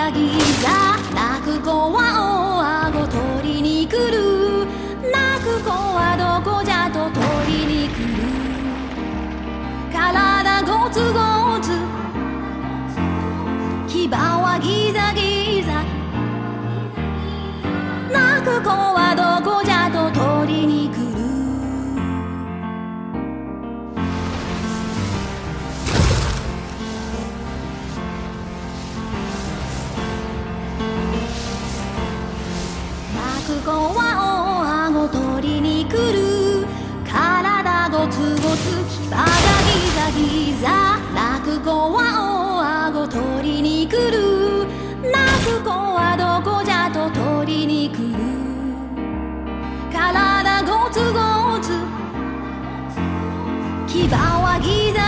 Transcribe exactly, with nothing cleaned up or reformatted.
ザギザ泣く子は大顎取りに来る泣く子はどこじゃと取りに来る体ゴツゴツ牙はギザギザ泣く子はどこじゃと取りに来る泣く子は大顎取りに来る体ゴツゴツ牙がギザギザ泣く子は大顎取りに来る泣く子はどこじゃと取りに来る体ゴツゴツ牙はギザ